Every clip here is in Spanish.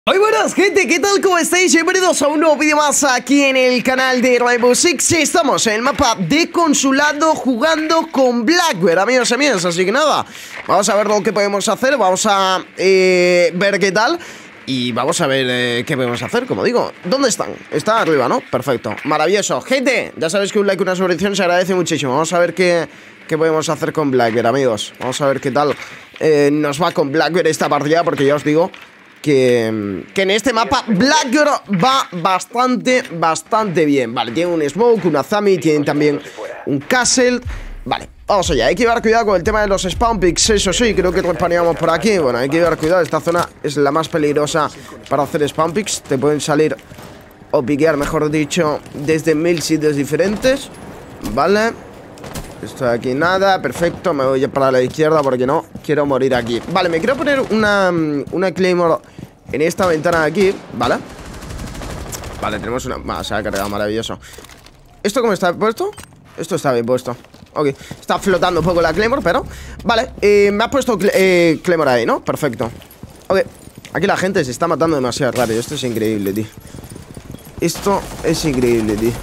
Muy buenas gente, ¿qué tal? ¿Cómo estáis? Bienvenidos a un nuevo vídeo más aquí en el canal de Rainbow Six. Estamos en el mapa de Consulado jugando con Blackbeard, amigos y amigas. Así que nada, vamos a ver lo que podemos hacer. Vamos a ver qué tal. Y vamos a ver qué podemos hacer, como digo. ¿Dónde están? Están arriba, ¿no? Perfecto, maravilloso. Gente, ya sabéis que un like y una suscripción se agradece muchísimo. Vamos a ver qué podemos hacer con Blackbeard, amigos. Vamos a ver qué tal nos va con Blackbeard esta partida, porque ya os digo que en este mapa Blackbeard va bastante bien. Vale, tiene un Smoke, una Zami, tienen también un Castle. Vale, vamos allá, hay que llevar cuidado con el tema de los spawn picks. Eso sí, creo que respawneamos por aquí. Bueno, hay que llevar cuidado, esta zona es la más peligrosa para hacer spawn picks. Te pueden salir o piquear, mejor dicho, desde 1000 sitios diferentes. Vale, esto de aquí nada, perfecto. Me voy para la izquierda porque no quiero morir aquí. Vale, me quiero poner una Claymore en esta ventana de aquí, ¿vale? Vale, tenemos una... se ha cargado, maravilloso. ¿Esto cómo está puesto? Esto está bien puesto. Ok, está flotando un poco la Claymore, pero... Vale, me ha puesto Claymore ahí, ¿no? Perfecto. Ok, aquí la gente se está matando demasiado rápido. Esto es increíble, tío. Esto es increíble, tío.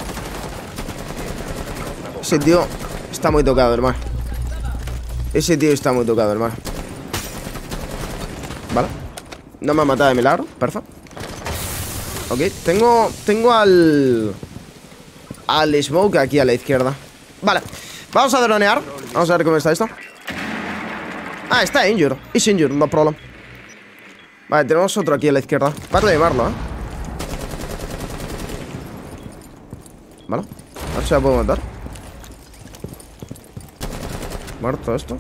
Ese tío está muy tocado, hermano. Ese tío está muy tocado, hermano. Vale, no me ha matado de milagro, perfecto. Ok, tengo al Smoke aquí a la izquierda. Vale, vamos a dronear. Vamos a ver cómo está esto. Ah, está injured. Is injured, no problem. Vale, tenemos otro aquí a la izquierda. Para llevarlo, Vale, a ver si la puedo matar. Muerto esto.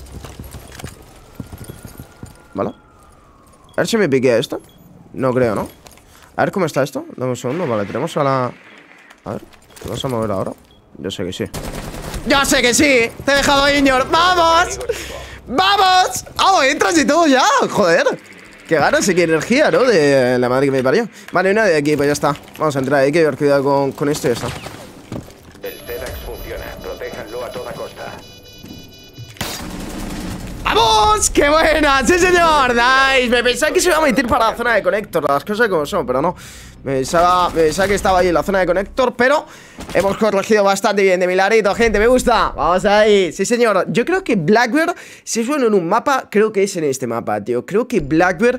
Vale, a ver si me piquea esto. No creo, ¿no? A ver cómo está esto. Dame un segundo, vale, tenemos a la... A ver, ¿te vas a mover ahora? Yo sé que sí. ¡Yo sé que sí! ¡Te he dejado injured! ¡Vamos! ¡Vamos! ¡Oh, entras y todo ya! ¡Joder! ¡Qué ganas y qué energía, ¿no? De la madre que me parió. Vale, una de aquí, pues ya está. Vamos a entrar, hay que llevar cuidado con esto y ya está. El Zedax funciona, protéjanlo a toda costa. ¡Vamos! ¡Qué buena! ¡Sí, señor! ¡Nice! Me pensaba que se iba a meter para la zona de Connector, las cosas como son, pero no. Me pensaba que estaba ahí en la zona de Connector, pero hemos corregido bastante bien de mi ladito, gente, me gusta. Vamos ahí, sí, señor. Yo creo que Blackbeard, si es bueno en un mapa, creo que es en este mapa, tío. Creo que Blackbeard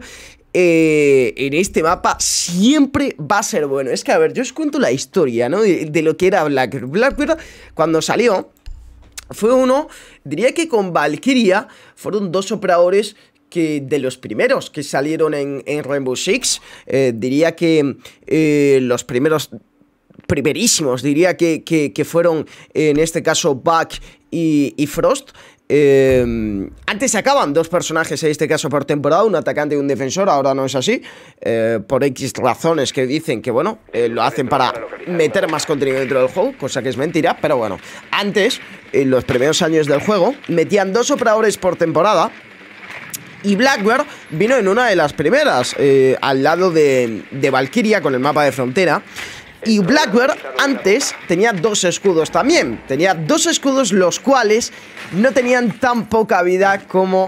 en este mapa siempre va a ser bueno. Es que, a ver, yo os cuento la historia, ¿no? De lo que era Blackbeard. Blackbeard, cuando salió, fue uno, diría que con Valkyria fueron dos operadores que de los primeros que salieron en Rainbow Six. Diría que los primerísimos, diría que fueron en este caso Buck y Frost. Antes sacaban dos personajes en este caso por temporada, un atacante y un defensor. Ahora no es así, por X razones que dicen que bueno, lo hacen para meter más contenido dentro del juego, cosa que es mentira, pero bueno, antes, en los primeros años del juego, metían dos operadores por temporada. Y Blackbeard vino en una de las primeras, al lado de Valkyria, con el mapa de frontera. Y Blackbeard antes tenía dos escudos también. Tenía dos escudos los cuales no tenían tan poca vida como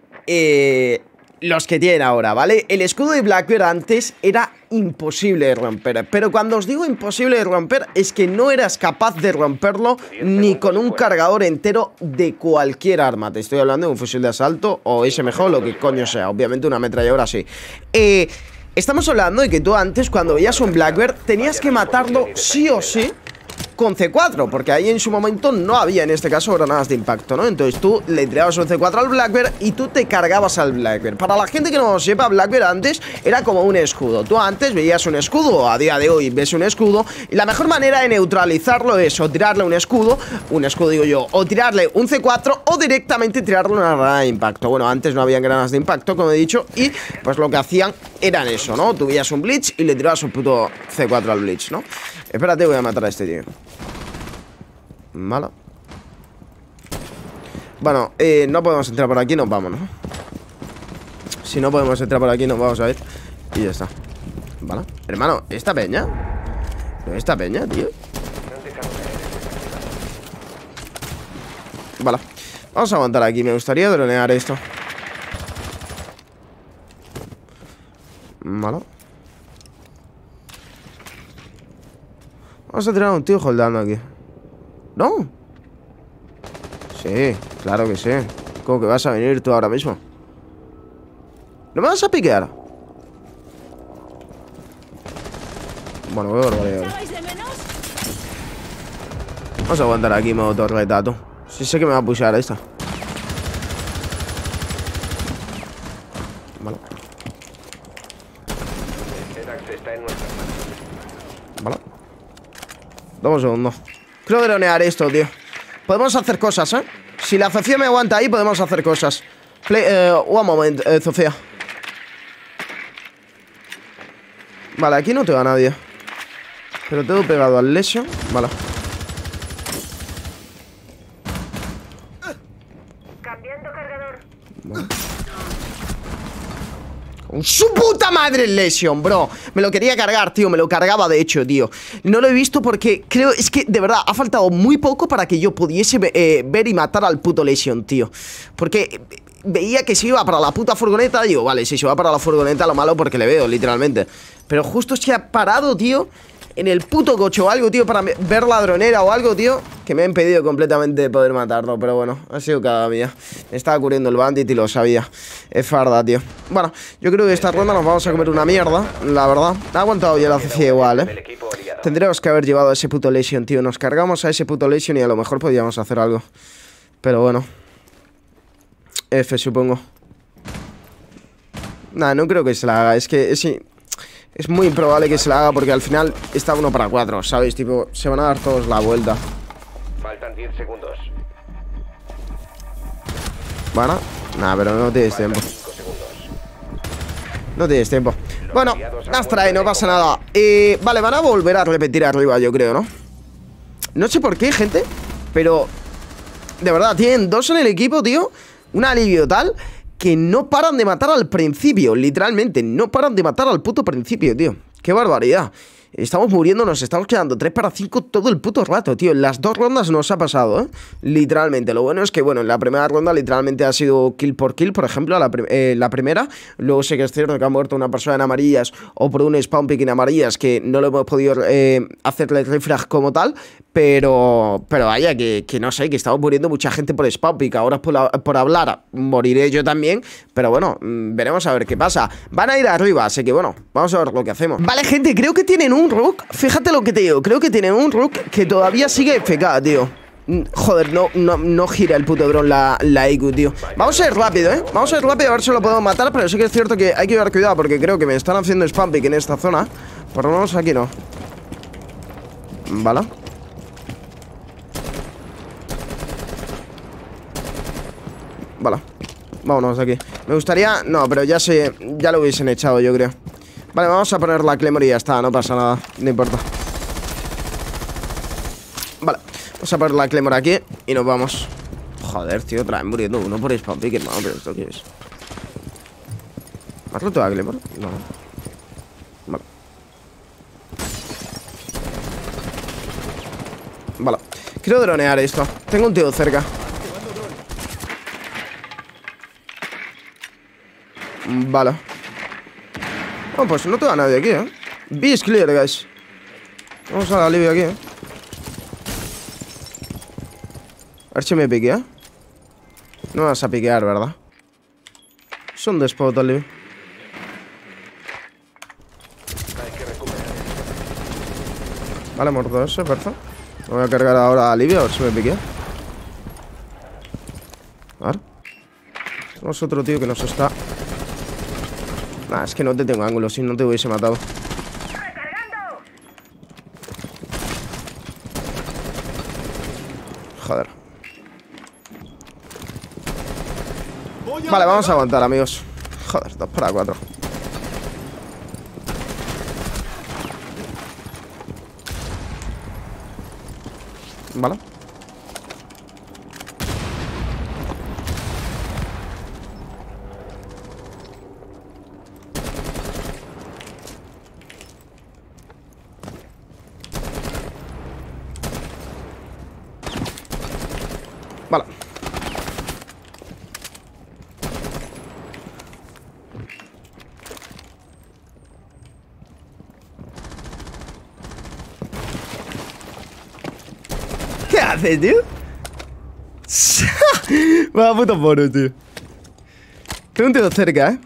los que tienen ahora, ¿vale? El escudo de Blackbeard antes era imposible de romper. Pero cuando os digo imposible de romper, es que no eras capaz de romperlo ni con un cargador entero de cualquier arma. Te estoy hablando de un fusil de asalto o SMG o lo que coño sea. Obviamente una ametralladora sí. Estamos hablando de que tú antes, cuando veías un Blackbeard, tenías que matarlo sí o sí con C4, porque ahí en su momento no había, en este caso, granadas de impacto, ¿no? Entonces tú le tirabas un C4 al Blackbeard y tú te cargabas al Blackbeard. Para la gente que no lo sepa, Blackbeard antes era como un escudo. Tú antes veías un escudo, a día de hoy ves un escudo, y la mejor manera de neutralizarlo es o tirarle un escudo digo yo, o tirarle un C4 o directamente tirarle una granada de impacto. Bueno, antes no habían granadas de impacto, como he dicho, y pues lo que hacían eran eso, ¿no? Tú veías un Blitz y le tirabas un puto C4 al Blitz, ¿no? Espérate, voy a matar a este tío. Mala. Bueno, no podemos entrar por aquí, nos vamos, ¿no? Si no podemos entrar por aquí, nos vamos a ir. Y ya está. Vale. Hermano, ¿esta peña? ¿Esta peña, tío? Vale. Vamos a aguantar aquí, me gustaría dronear esto. Vale. Vamos a tirar a un tío holdando aquí. ¿No? Sí, claro que sí. ¿Cómo que vas a venir tú ahora mismo? ¿No me vas a piquear? Bueno, voy a barbaridad. Vamos a aguantar aquí modo torreta, tú. Sí sé que me va a pushear esta. Vale. Vale. Dame un segundo. Quiero dronear esto, tío. Podemos hacer cosas, ¿eh? Si la Sofía me aguanta ahí, podemos hacer cosas. One moment, Sofía. Vale, aquí no te va nadie. Pero tengo pegado al Lesion. Vale. Cambiando cargador. Vale. ¡Con su puta madre el Lesion, bro! Me lo quería cargar, tío. Me lo cargaba, de hecho, tío. No lo he visto porque creo... Es que, de verdad, ha faltado muy poco para que yo pudiese ver y matar al puto Lesion, tío. Porque... veía que se iba para la puta furgoneta. Digo, vale, si se va para la furgoneta, lo malo porque le veo, literalmente. Pero justo es que ha parado, tío, en el puto coche o algo, tío, para ver la dronera o algo, tío, que me ha impedido completamente de poder matarlo. Pero bueno, ha sido cada mía. Me estaba cubriendo el bandit y lo sabía. Es farda, tío. Bueno, yo creo que esta ronda nos vamos a comer una mierda, la verdad. Ha aguantado ya la CC igual, Tendríamos que haber llevado a ese puto Lesion, tío. Nos cargamos a ese puto Lesion y a lo mejor podíamos hacer algo. Pero bueno. F, supongo. Nah, no creo que se la haga. Es que es muy improbable que se la haga porque al final está 1 para 4, ¿sabes? Tipo, se van a dar todos la vuelta. Faltan 10 segundos. Bueno, nada, pero no tienes tiempo. No tienes tiempo. Bueno, las trae, no pasa nada. Vale, van a volver a repetir arriba, yo creo, ¿no? No sé por qué, gente, pero de verdad, tienen 2 en el equipo, tío. Un alivio tal que no paran de matar al principio. Literalmente, no paran de matar al puto principio, tío. Qué barbaridad. Estamos muriendo, nos estamos quedando 3 para 5 todo el puto rato, tío. En las 2 rondas nos ha pasado, ¿eh? Literalmente. Lo bueno es que, bueno, en la primera ronda literalmente ha sido kill por kill, por ejemplo, la primera. Luego sé que es cierto que ha muerto una persona en amarillas o por un spawn pick en amarillas que no lo hemos podido hacerle refrag como tal. Pero vaya, que no sé, que estamos muriendo mucha gente por spawn pick. Ahora por hablar moriré yo también. Pero bueno, veremos a ver qué pasa. Van a ir arriba, así que bueno, vamos a ver lo que hacemos. Vale, gente, creo que tienen un Rook. Fíjate lo que te digo, creo que tienen un Rook que todavía sigue FK, tío. Joder, no gira el puto dron la IQ, tío. Vamos a ir rápido, vamos a ir rápido a ver si lo podemos matar. Pero sí que es cierto que hay que llevar cuidado porque creo que me están haciendo spam pick en esta zona. Por lo menos aquí no. Vale. Vale, vámonos de aquí. Me gustaría... No, pero ya lo hubiesen echado, yo creo. Vale, vamos a poner la Claymore y ya está. No pasa nada, no importa. Vale, vamos a poner la Claymore aquí y nos vamos. Joder, tío, otra vez muriendo uno por spawn pick, hermano. Pero ¿esto qué es? ¿Has roto la Claymore? No. Vale. Vale, quiero dronear esto. Tengo un tío cerca. Vale. Bueno, pues no te va nadie aquí, B is clear, guys. Vamos a la alivio aquí, A ver si me piquea. No me vas a piquear, ¿verdad? Son de spot, alivio. Vale, muerto ese, perfecto. Me voy a cargar ahora a alivio, a ver si me piquea. A ver. Tenemos otro tío que nos está... Nah, es que no te tengo ángulo, si no te hubiese matado. Joder. Vale, vamos a aguantar, amigos. Joder, 2 para 4. Vale. Vale. ¿Qué haces, tío? Vaya puto mono, tío. Tengo un tío cerca,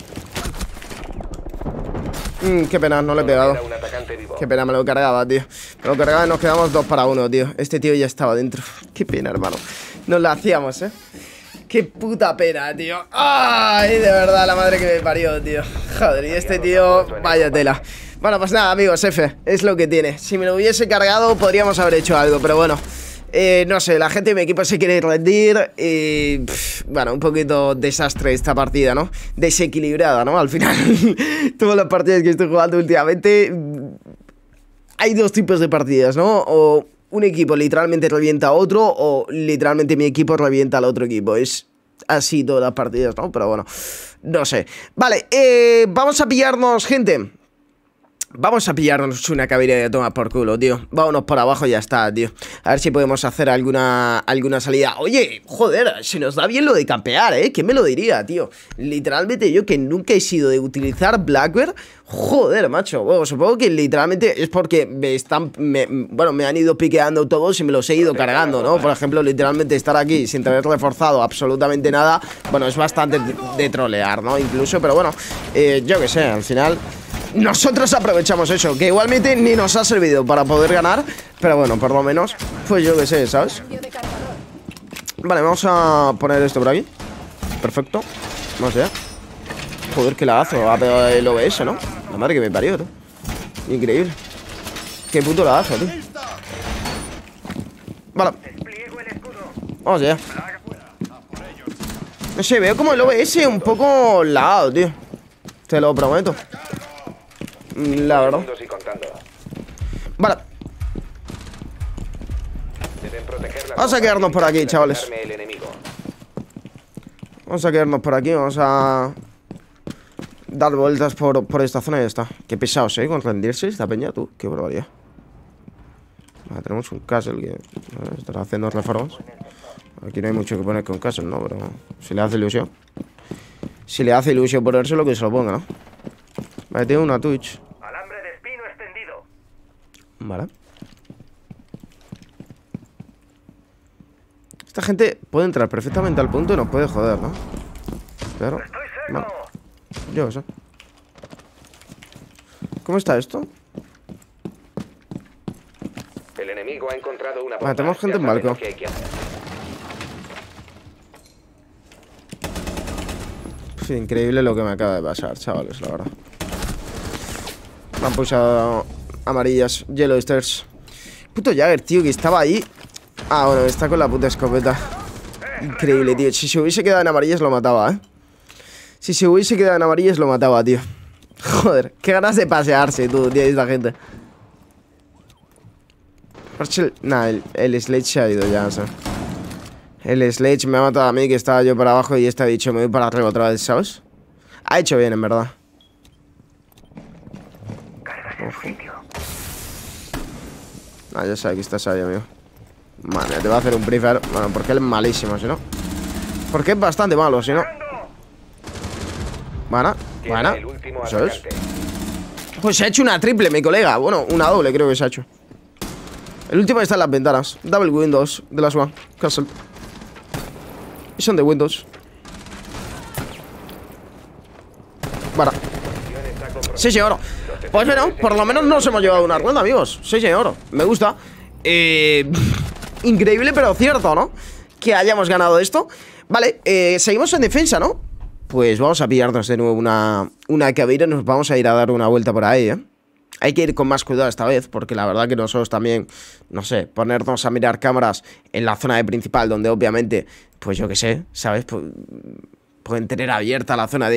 qué pena, no le he pegado. Qué pena, me lo cargaba, tío. Me lo cargaba y nos quedamos 2 para 1, tío. Este tío ya estaba dentro. Qué pena, hermano. Nos la hacíamos, Qué puta pena, tío. Ay, de verdad, la madre que me parió, tío. Joder, y este tío, vaya tela. Bueno, pues nada, amigos, F, es lo que tiene. Si me lo hubiese cargado, podríamos haber hecho algo, pero bueno. No sé, la gente de mi equipo se quiere rendir y... bueno, un poquito desastre esta partida, ¿no? Desequilibrada, ¿no? Al final, todas las partidas que estoy jugando últimamente... hay 2 tipos de partidas, ¿no? O un equipo literalmente revienta a otro, o literalmente mi equipo revienta al otro equipo. Es así todas las partidas, ¿no? Pero bueno, no sé. Vale, vamos a pillarnos, gente. Vamos a pillarnos una cabina de toma por culo, tío. Vámonos por abajo y ya está, tío. A ver si podemos hacer alguna salida. Oye, joder, se nos da bien lo de campear, ¿eh? ¿Quién me lo diría, tío? Literalmente yo que nunca he sido de utilizar Blackbird. Joder, macho. Bueno, supongo que literalmente es porque me han ido piqueando todos y me los he ido cargando, ¿no? Por ejemplo, literalmente estar aquí sin tener reforzado absolutamente nada, bueno, es bastante de trolear, ¿no? Incluso, pero bueno, yo que sé, al final... nosotros aprovechamos eso, que igualmente ni nos ha servido para poder ganar, pero bueno, por lo menos, pues yo que sé, ¿sabes? Vale, vamos a poner esto por aquí. Perfecto. Vamos allá. Joder, qué lagazo ha pegado el OBS, ¿no? La madre que me parió, ¿no? Increíble. Qué puto lagazo, tío. Vale. Vamos allá. No sé, veo como el OBS un poco lagado, tío. Te lo prometo. La verdad. Vale. Vamos a quedarnos por aquí, chavales. Vamos a quedarnos por aquí. Vamos a dar vueltas por esta zona y ya está. Qué pesados, con rendirse esta peña, tú. Qué barbaridad. Vale, tenemos un castle que estará haciendo reformas. Aquí no hay mucho que poner con castle, ¿no? Pero si le hace ilusión. Si le hace ilusión ponerse lo que se lo ponga, ¿no? Vale, tengo una Twitch. Alambre de espino extendido. Vale. Esta gente puede entrar perfectamente al punto y nos puede joder, ¿no? Claro. Vale. Yo sé. ¿Cómo está esto? El enemigo ha encontrado una bomba. Vale, tenemos gente en balcón. Increíble lo que me acaba de pasar, chavales, la verdad. Me han pulsado amarillas, Yellow Stairs. Puto Jagger, tío, que estaba ahí. Ah, bueno, está con la puta escopeta. Increíble, tío. Si se hubiese quedado en amarillas lo mataba, Si se hubiese quedado en amarillas lo mataba, tío. Joder, qué ganas de pasearse, tú, tío, esta gente. Nah, el Sledge se ha ido ya, o sea. El Sledge me ha matado a mí, que estaba yo para abajo, y este ha dicho, me voy para arriba otra vez, ¿sabes? Ha hecho bien, en verdad. Ah, ya sabes que estás ahí, amigo. Madre, te va a hacer un prefer. Bueno, porque él es malísimo, si no. Porque es bastante malo, si no. Bueno, eso es. Pues se ha hecho una triple, mi colega. Bueno, una doble creo que se ha hecho. El último está en las ventanas. Double Windows de las One Castle. Y son de Windows. Vale. Sí, señor. Pues bueno, por lo menos nos hemos llevado una ronda, amigos. Sí, señor. Me gusta. Increíble, pero cierto, ¿no? Que hayamos ganado esto. Vale, seguimos en defensa, ¿no? Pues vamos a pillarnos de nuevo una cabina. Nos vamos a ir a dar una vuelta por ahí, Hay que ir con más cuidado esta vez, porque la verdad que nosotros también, no sé, ponernos a mirar cámaras en la zona de principal, donde obviamente, pues yo qué sé, ¿sabes? Pueden tener abierta la zona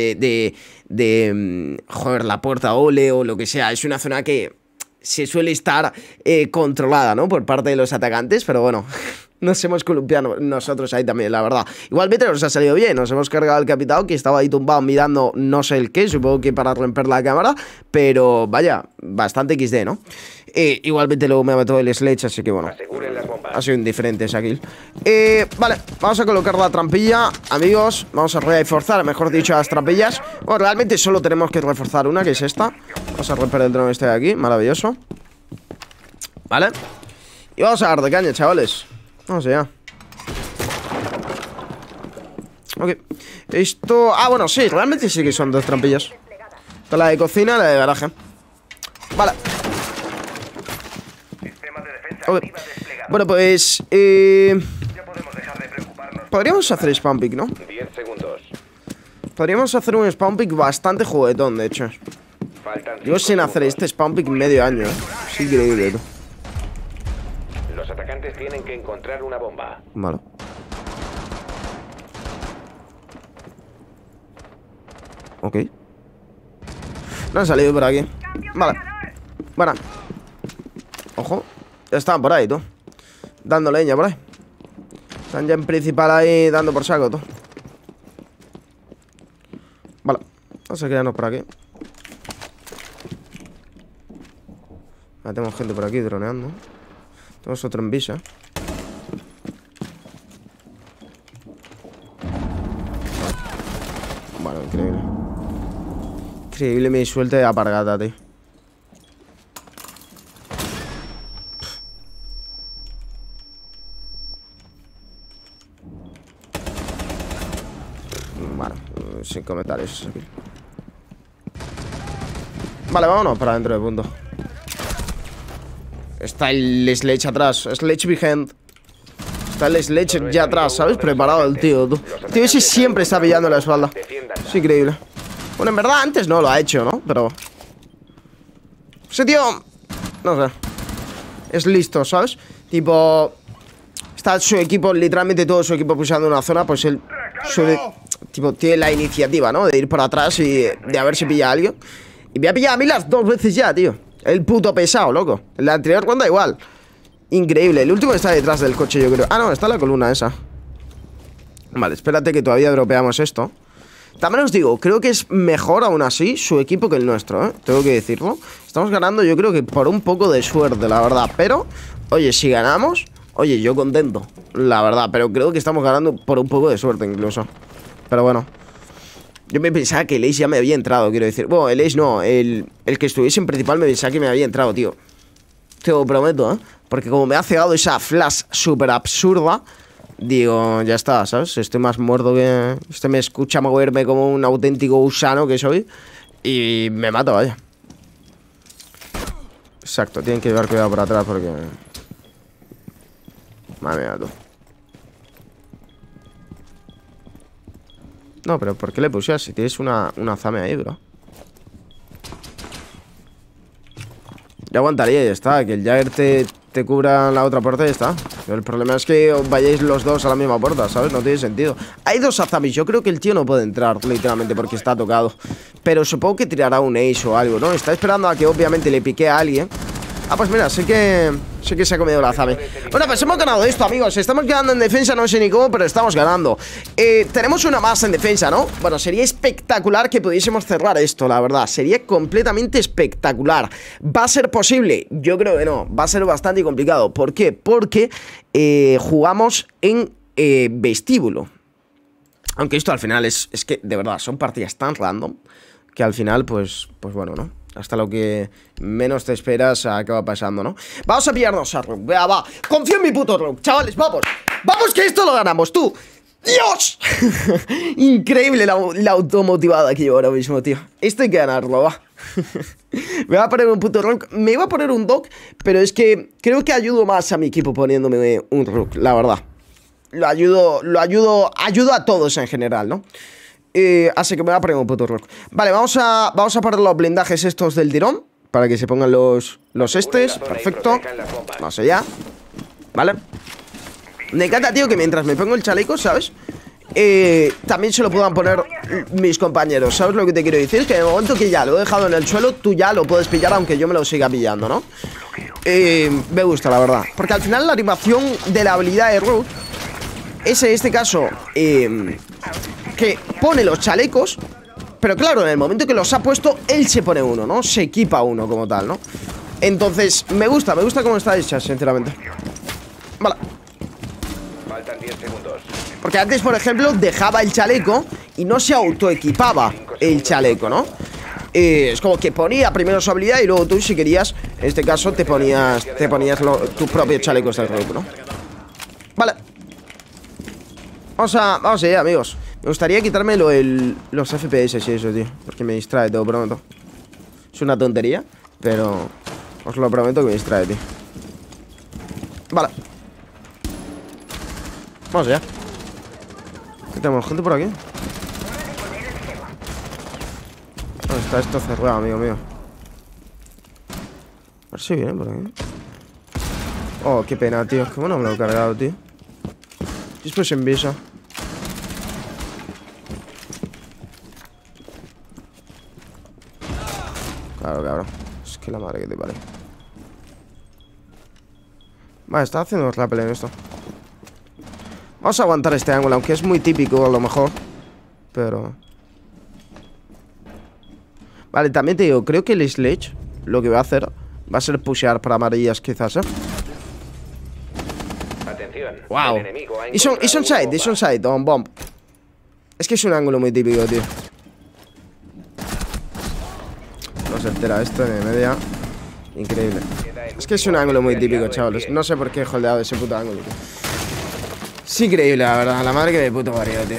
joder, la puerta ole o lo que sea. Es una zona que se suele estar controlada, ¿no? Por parte de los atacantes, pero bueno, nos hemos columpiado nosotros ahí también, la verdad. Igualmente nos ha salido bien, nos hemos cargado al capitán, que estaba ahí tumbado mirando no sé el qué, supongo que para romper la cámara, pero vaya, bastante XD, ¿no? Igualmente luego me ha metido el Sledge, así que bueno, ha sido indiferente esa kill. Vale, vamos a colocar la trampilla, amigos. Vamos a reforzar, mejor dicho, las trampillas. Bueno, realmente solo tenemos que reforzar una, que es esta. Vamos a romper el dron este de aquí, maravilloso. Vale. Y vamos a dar de caña, chavales. Vamos allá. Ok. Esto... Ah, bueno, sí, realmente sí que son dos trampillas. Esta la de cocina y la de garaje. Vale. Sistema de defensa Ok. activa desplegado. Bueno, pues... Ya podemos dejar de preocuparnos. podríamos hacer spawn pick, ¿no? 10 segundos. Podríamos hacer un spawn pick bastante juguetón, de hecho. Faltan Llevo 5 sin hacer segundos. este spawn pick medio año, ¿eh? Es increíble, tú. Los atacantes tienen que encontrar una bomba. Vale. Ok. No han salido por aquí. Vale. Bueno. Ojo. Ya estaban por ahí, tú. Dando leña por ahí. Están ya en principal ahí dando por saco, tú. Vale. Vamos a quedarnos por aquí. Ya tenemos gente por aquí droneando. Tenemos otro en visa. Bueno, increíble. Increíble mi suerte de apargata, tío. Bueno, sin comentarios. Vale, vámonos para dentro de punto. Está el Sledge atrás. Sledge behind. Está el Sledge ya atrás, ¿sabes? Preparado el tío, tú. El tío ese siempre está pillando la espalda. Es increíble. Bueno, en verdad antes no lo ha hecho, ¿no? Pero... ese tío... no sé. Es listo, ¿sabes? Tipo... está su equipo, literalmente todo su equipo pusando una zona, pues él suele... tipo, tiene la iniciativa, ¿no? De ir por atrás y de a ver si pilla a alguien. Y me ha pillado a mí las 2 veces ya, tío. El puto pesado, loco. En la anterior ronda igual. Increíble. El último está detrás del coche, yo creo. Ah, no, está la columna esa. Vale, espérate que todavía dropeamos esto. También os digo, creo que es mejor aún así su equipo que el nuestro, ¿eh? Tengo que decirlo. Estamos ganando, yo creo que por un poco de suerte, la verdad. Pero, oye, si ganamos, oye, yo contento, la verdad. Pero creo que estamos ganando por un poco de suerte incluso. Pero bueno. Yo me pensaba que el Ace ya me había entrado, quiero decir. Bueno, el Ace no, el que estuviese en principal me pensaba que me había entrado, tío. Te lo prometo, ¿eh? Porque como me ha cegado esa flash súper absurda, digo, ya está, ¿sabes? Estoy más muerto que... este me escucha moverme como un auténtico gusano que soy y me mata, vaya. Exacto, tienen que llevar cuidado por atrás porque... madre mía, tú. No, pero ¿por qué le pusieras si tienes una zame ahí, bro? Ya aguantaría y ya está. Que el Jagger te cubra la otra puerta y ya está. Pero el problema es que os vayáis los dos a la misma puerta, ¿sabes? No tiene sentido. Hay 2 azamis. Yo creo que el tío no puede entrar, literalmente, porque está tocado. Pero supongo que tirará un ace o algo, ¿no? Está esperando a que obviamente le pique a alguien. Ah, pues mira, sé que se ha comido la azame. Bueno, pues hemos ganado esto, amigos. Estamos ganando en defensa, no sé ni cómo, pero estamos ganando. Tenemos una más en defensa, ¿no? Bueno, sería espectacular que pudiésemos cerrar esto, la verdad. Sería completamente espectacular. ¿Va a ser posible? Yo creo que no. Va a ser bastante complicado. ¿Por qué? Porque jugamos en vestíbulo. Aunque esto al final es que, de verdad, son partidas tan random que al final, pues bueno, ¿no? Hasta lo que menos te esperas acaba pasando, ¿no? Vamos a pillarnos a Rook. Vea, va. Confío en mi puto Rook. Chavales, vamos. Vamos que esto lo ganamos, tú. ¡Dios! Increíble la automotivada que llevo ahora mismo, tío. Esto hay que ganarlo, va. Me va a poner un puto Rook. Me iba a poner un Doc, pero es que creo que ayudo más a mi equipo poniéndome un Rook, la verdad. Ayudo a todos en general, ¿no? Así que me voy a poner un puto Rook. Vale, vamos a poner los blindajes estos del tirón para que se pongan los estes. Perfecto. Vamos allá. Vale. Me encanta, tío, que mientras me pongo el chaleco, ¿sabes? También se lo puedan poner mis compañeros. ¿Sabes lo que te quiero decir? Que en el momento que ya lo he dejado en el suelo, tú ya lo puedes pillar, aunque yo me lo siga pillando, ¿no? Me gusta, la verdad. Porque al final la animación de la habilidad de Rook es en este caso que pone los chalecos, pero claro, en el momento que los ha puesto, él se pone uno, ¿no? Se equipa uno como tal, ¿no? Entonces, me gusta cómo está hecha, sinceramente. Vale. Faltan 10 segundos. Porque antes, por ejemplo, dejaba el chaleco y no se autoequipaba el chaleco, ¿no? es como que ponía primero su habilidad y luego tú, si querías, en este caso, te ponías tus propios chalecos del rook, ¿no? Vale. Vamos allá, amigos. Me gustaría quitarme los FPS y eso, tío, porque me distrae, te lo prometo. Es una tontería, pero os lo prometo que me distrae, tío. Vale. Vamos allá. ¿Qué tenemos? ¿Gente por aquí? ¿Dónde está esto cerrado, amigo mío? A ver si vienen por aquí. Oh, qué pena, tío. Es que bueno me lo he cargado, tío. Después en visa. Claro, cabrón. Es que la madre que te pare. Vale, está haciendo rappel en esto. Vamos a aguantar este ángulo, aunque es muy típico a lo mejor. Pero... Vale, también te digo, creo que el Sledge lo que va a hacer va a ser pushear para amarillas quizás, ¿eh? Atención. Wow. El enemigo ha It's on encontrado bomba. side, on bomb. Es que es un ángulo muy típico, tío. No se entera esto de media. Increíble. Es que es un ángulo muy típico, chavales. No sé por qué he holdeado ese puto ángulo, tío. Es increíble, la verdad. La madre que me puto parió, tío.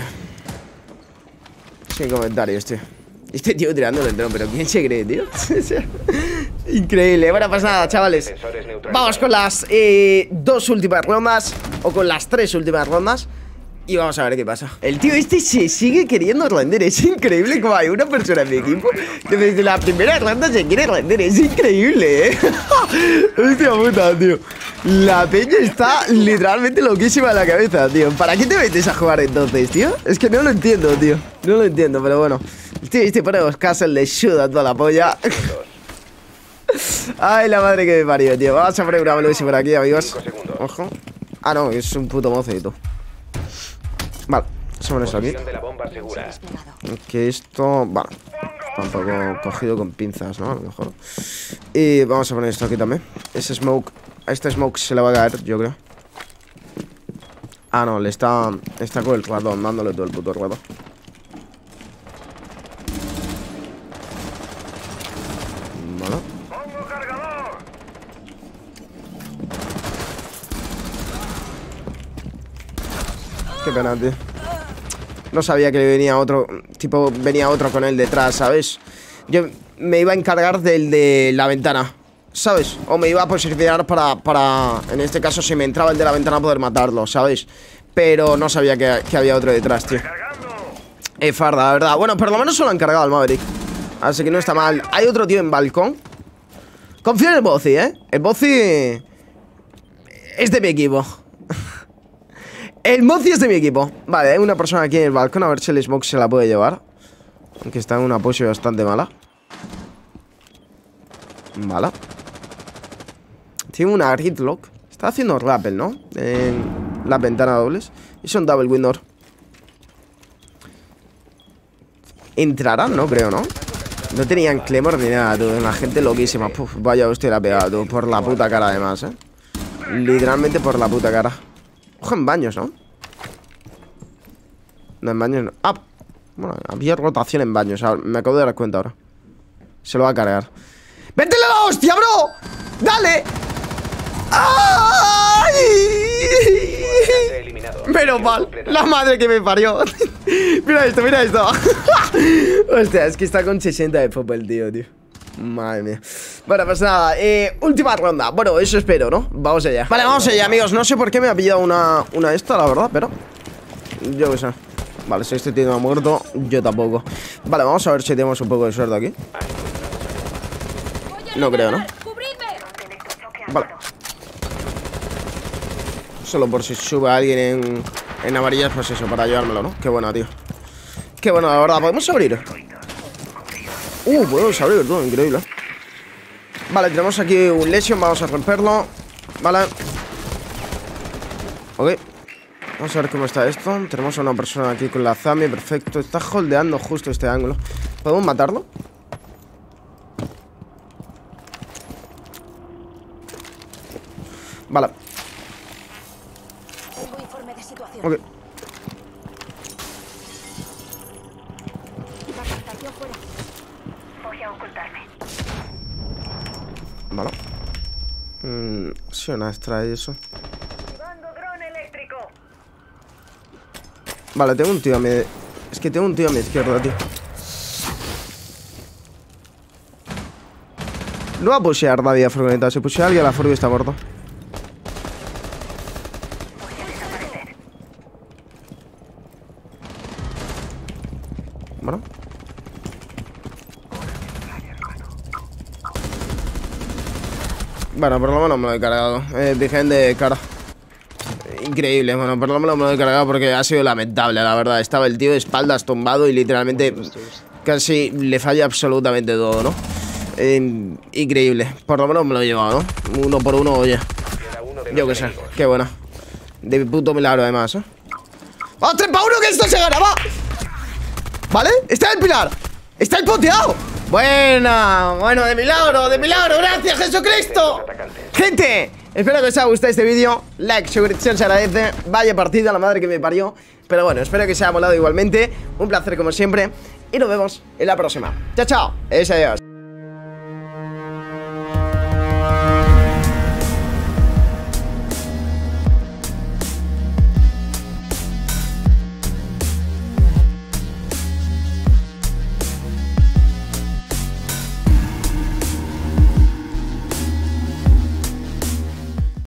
Sin comentarios, tío. Este tío tirándolo el dron, pero ¿quién se cree, tío? Increíble. Bueno, pues nada, chavales. Vamos con las 2 últimas rondas. O con las 3 últimas rondas. Y vamos a ver qué pasa. El tío este se sigue queriendo render. Es increíble como hay una persona en mi equipo que desde la primera ronda se quiere render. Es increíble, ¿eh? Hostia puta, tío. La peña está literalmente loquísima en la cabeza, tío. ¿Para qué te metes a jugar entonces, tío? Es que no lo entiendo, tío. No lo entiendo, pero bueno. El tío este pone los castle de shoot a toda la polla. Ay, la madre que me parió, tío. Vamos a poner una velocidad por aquí, amigos. Ojo. Ah, no, es un puto mocito. Vale, vamos a esto aquí. Que esto... Vale. Tampoco cogido con pinzas, ¿no? A lo mejor. Y vamos a poner esto aquí también. Ese smoke... A este smoke se le va a caer, yo creo. Ah, no, le está con el ratón, dándole todo el puto rato. Vale. Qué pena, tío. No sabía que le venía otro. Tipo, venía otro con él detrás, ¿sabes? Yo me iba a encargar del de la ventana, ¿sabes? O me iba a posicionar para en este caso, si me entraba el de la ventana, poder matarlo, ¿sabes? Pero no sabía que había otro detrás, tío. Farda, la verdad. Bueno, por lo menos se lo han cargado al Maverick. Así que no está mal. Hay otro tío en balcón. Confío en el Bozi, ¿eh? El Bozi es de mi equipo. El Mozi es de mi equipo. Vale, hay una persona aquí en el balcón. A ver si el smoke se la puede llevar. Aunque está en una pose bastante mala. Mala. Tiene una gridlock. Está haciendo rappel, ¿no? En la ventana dobles. Y son double window. Entrarán, no creo, ¿no? No tenían Clemor ni nada, tú. La gente loquísima. Puf, vaya hostia la pegada, tú. Por la puta cara, además, ¿eh? Literalmente por la puta cara. Ojo en baños, ¿no? No, en baños no. Ah, bueno, había rotación en baños. Me acabo de dar cuenta ahora. Se lo va a cargar. ¡Véntele la hostia, bro! ¡Dale! ¡Ay! Menos mal. La madre que me parió. Mira esto, mira esto. Hostia, es que está con 60 de fútbol, tío. Madre mía. Bueno, pues nada, última ronda. Bueno, eso espero, ¿no? Vamos allá. Vale, vamos allá, amigos. No sé por qué me ha pillado una esta, la verdad, pero yo qué sé. Vale, si este tío no ha muerto, yo tampoco. Vale, vamos a ver si tenemos un poco de suerte aquí. No creo, ¿no? Vale. Solo por si sube alguien en amarillas, pues eso, para llevármelo, ¿no? Qué bueno, tío. Qué bueno, la verdad. ¿Podemos abrir? Podemos abrir todo, increíble. Vale, tenemos aquí un Lesion, vamos a romperlo. Vale. Ok. Vamos a ver cómo está esto. Tenemos a una persona aquí con la Zami, perfecto. Está holdeando justo este ángulo. ¿Podemos matarlo? Vale. Ok. Vale. Sí, una extrae eso. Activando dron eléctrico. Vale, tengo un tío a mi... Es que tengo un tío a mi izquierda, tío. No va a pushear nadie a furgoneta. Si pushea alguien, la furgo está muerto. Bueno. Bueno, por lo menos me lo he cargado. Dejen de cara. Increíble, bueno, por lo menos me lo he cargado porque ha sido lamentable, la verdad. Estaba el tío de espaldas tumbado y literalmente casi le falla absolutamente todo, ¿no? Increíble. Por lo menos me lo he llevado, ¿no? 1 por 1, oye. Yo qué sé, qué buena. De puto milagro, además, ¿eh? ¡Vamos, 3 para 1, que esto se gana, va! ¿Vale? Está el pilar. Está el poteado. Buena. Bueno, de milagro, gracias, Jesucristo. Gente, espero que os haya gustado este vídeo. Like, suscripción se agradece. Vaya partida, la madre que me parió. Pero bueno, espero que os haya molado igualmente. Un placer como siempre. Y nos vemos en la próxima. Chao, chao. Adiós.